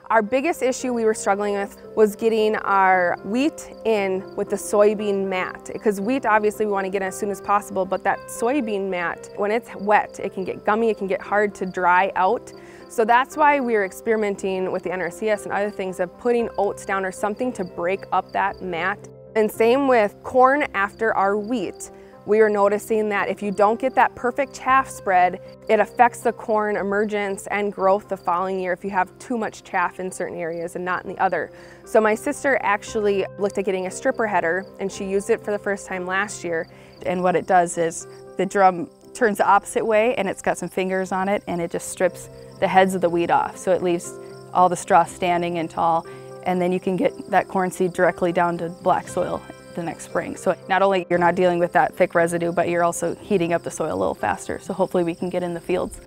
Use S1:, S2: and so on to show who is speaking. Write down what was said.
S1: Our biggest issue we were struggling with was getting our wheat in with the soybean mat, because wheat obviously we want to get in as soon as possible, but that soybean mat, when it's wet, it can get gummy, it can get hard to dry out. So that's why we were experimenting with the NRCS and other things of putting oats down or something to break up that mat. And same with corn after our wheat. We are noticing that if you don't get that perfect chaff spread, it affects the corn emergence and growth the following year if you have too much chaff in certain areas and not in the other. So my sister actually looked at getting a stripper header, and she used it for the first time last year.
S2: And what it does is the drum turns the opposite way, and it's got some fingers on it, and it just strips the heads of the wheat off. So it leaves all the straw standing and tall, and then you can get that corn seed directly down to black soil the next spring. So not only you're not dealing with that thick residue, but you're also heating up the soil a little faster. So hopefully we can get in the fields